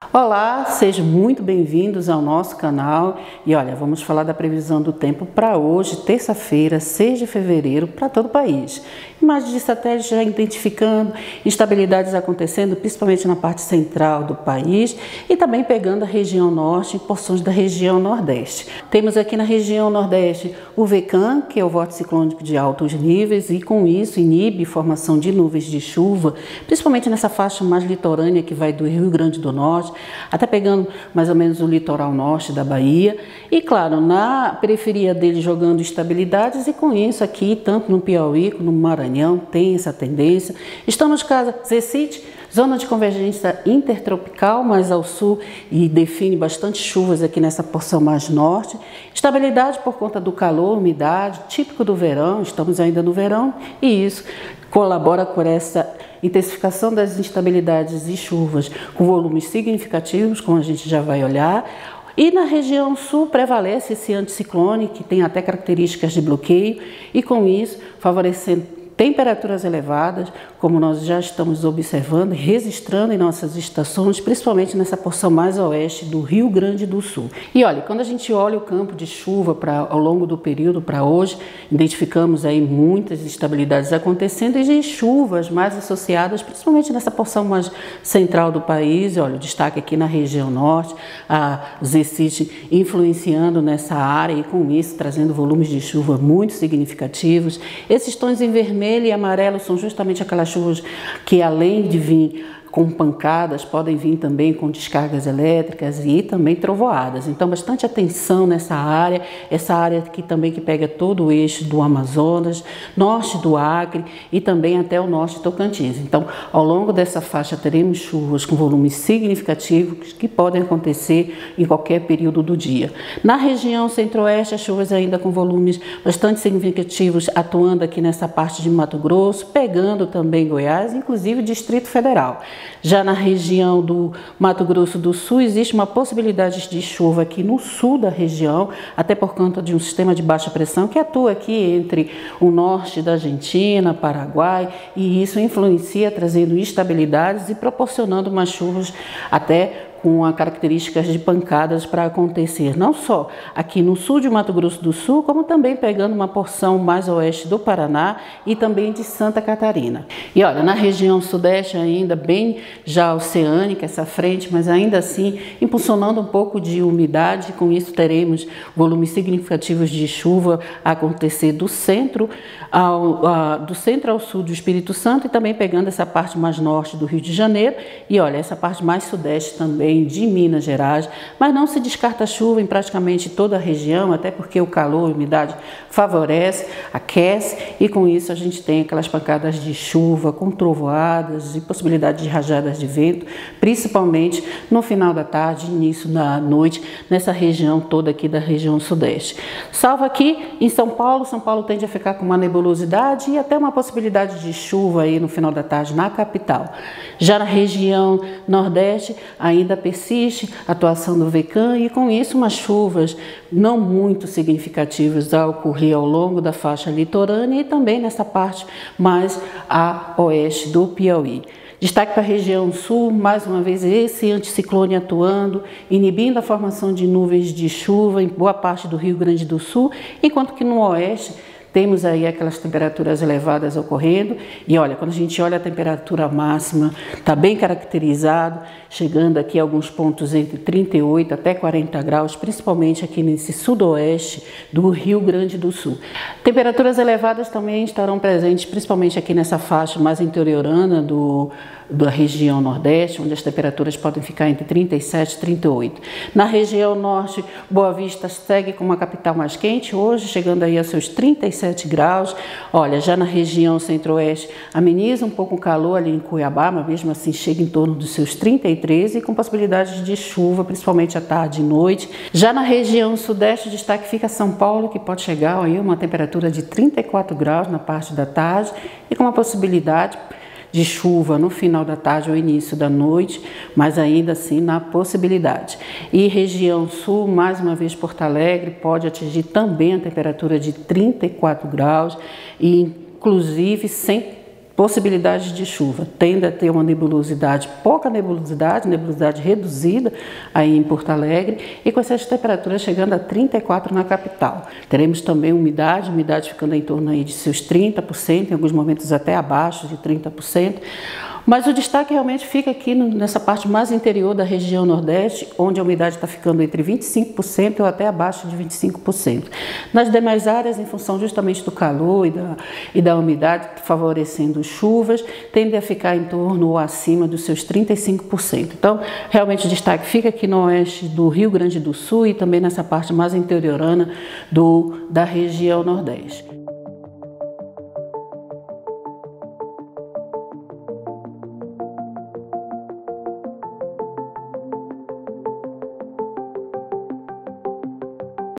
Olá, sejam muito bem-vindos ao nosso canal e olha, vamos falar da previsão do tempo para hoje, terça-feira, 6 de fevereiro, para todo o país. Imagens de satélite já identificando instabilidades acontecendo, principalmente na parte central do país e também pegando a região norte e porções da região nordeste. Temos aqui na região nordeste o VECAM, que é o vórtice ciclônico de altos níveis e com isso inibe formação de nuvens de chuva, principalmente nessa faixa mais litorânea que vai do Rio Grande do Norte, até pegando mais ou menos o litoral norte da Bahia e, claro, na periferia dele jogando instabilidades e com isso aqui, tanto no Piauí como no Maranhão, tem essa tendência. Estamos casa Zecite, zona de convergência intertropical mais ao sul e define bastante chuvas aqui nessa porção mais norte. Estabilidade por conta do calor, umidade, típico do verão, estamos ainda no verão e isso colabora com essa intensificação das instabilidades e chuvas com volumes significativos, como a gente já vai olhar. E na região sul prevalece esse anticiclone, que tem até características de bloqueio, e com isso favorecendo temperaturas elevadas, como nós já estamos observando e registrando em nossas estações, principalmente nessa porção mais oeste do Rio Grande do Sul. E olha, quando a gente olha o campo de chuva ao longo do período para hoje, identificamos aí muitas instabilidades acontecendo e chuvas mais associadas, principalmente nessa porção mais central do país. Olha, o destaque aqui na região norte, a Zecite influenciando nessa área e com isso trazendo volumes de chuva muito significativos. Esses tons em vermelho e amarelo são justamente aquelas chuvas que, além de vir com pancadas, podem vir também com descargas elétricas e também trovoadas. Então, bastante atenção nessa área, essa área aqui também que pega todo o eixo do Amazonas, norte do Acre e também até o norte de Tocantins. Então, ao longo dessa faixa teremos chuvas com volumes significativos que podem acontecer em qualquer período do dia. Na região centro-oeste, as chuvas ainda com volumes bastante significativos atuando aqui nessa parte de Mato Grosso, pegando também Goiás, inclusive o Distrito Federal. Já na região do Mato Grosso do Sul, existe uma possibilidade de chuva aqui no sul da região, até por conta de um sistema de baixa pressão que atua aqui entre o norte da Argentina, Paraguai, e isso influencia trazendo instabilidades e proporcionando umas chuvas até com características de pancadas para acontecer, não só aqui no sul de Mato Grosso do Sul, como também pegando uma porção mais oeste do Paraná e também de Santa Catarina. E olha, na região sudeste ainda bem já oceânica essa frente, mas ainda assim impulsionando um pouco de umidade, com isso teremos volumes significativos de chuva a acontecer do centro ao sul do Espírito Santo e também pegando essa parte mais norte do Rio de Janeiro e olha, essa parte mais sudeste também de Minas Gerais, mas não se descarta chuva em praticamente toda a região, até porque o calor e a umidade favorece, aquece e com isso a gente tem aquelas pancadas de chuva com trovoadas e possibilidade de rajadas de vento, principalmente no final da tarde, início da noite, nessa região toda aqui da região sudeste. Salvo aqui em São Paulo tende a ficar com uma nebulosidade e até uma possibilidade de chuva aí no final da tarde na capital. Já na região nordeste ainda persiste a atuação do VECAM e com isso umas chuvas não muito significativas a ocorrer ao longo da faixa litorânea e também nessa parte mais a oeste do Piauí. Destaque para a região sul, mais uma vez esse anticiclone atuando, inibindo a formação de nuvens de chuva em boa parte do Rio Grande do Sul, enquanto que no oeste temos aí aquelas temperaturas elevadas ocorrendo e olha, quando a gente olha a temperatura máxima, está bem caracterizado, chegando aqui a alguns pontos entre 38 até 40 graus, principalmente aqui nesse sudoeste do Rio Grande do Sul. Temperaturas elevadas também estarão presentes, principalmente aqui nessa faixa mais interiorana da região nordeste, onde as temperaturas podem ficar entre 37 e 38. Na região norte, Boa Vista segue com uma capital mais quente, hoje chegando aí a seus 37 graus. Olha, já na região centro-oeste, ameniza um pouco o calor ali em Cuiabá, mas mesmo assim chega em torno dos seus 33 e com possibilidades de chuva, principalmente à tarde e noite. Já na região sudeste, o destaque fica São Paulo, que pode chegar aí a uma temperatura de 34 graus na parte da tarde e com uma possibilidade de chuva no final da tarde ou início da noite, mas ainda assim na possibilidade. E região sul, mais uma vez Porto Alegre, pode atingir também a temperatura de 34 graus e inclusive sem Possibilidades de chuva, tende a ter uma nebulosidade, pouca nebulosidade reduzida aí em Porto Alegre e com essas temperaturas chegando a 34 na capital. Teremos também umidade ficando em torno aí de seus 30%, em alguns momentos até abaixo de 30%. Mas o destaque realmente fica aqui nessa parte mais interior da região Nordeste, onde a umidade está ficando entre 25% ou até abaixo de 25%. Nas demais áreas, em função justamente do calor e da umidade favorecendo chuvas, tende a ficar em torno ou acima dos seus 35%. Então, realmente o destaque fica aqui no oeste do Rio Grande do Sul e também nessa parte mais interiorana da região Nordeste.